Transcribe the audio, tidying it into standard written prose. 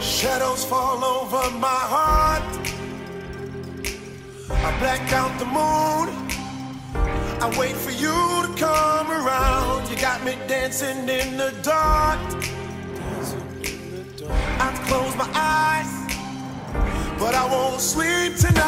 Shadows fall over my heart. I black out the moon. I wait for you to come around. You got me dancing in the dark. I close my eyes, but I won't sleep tonight.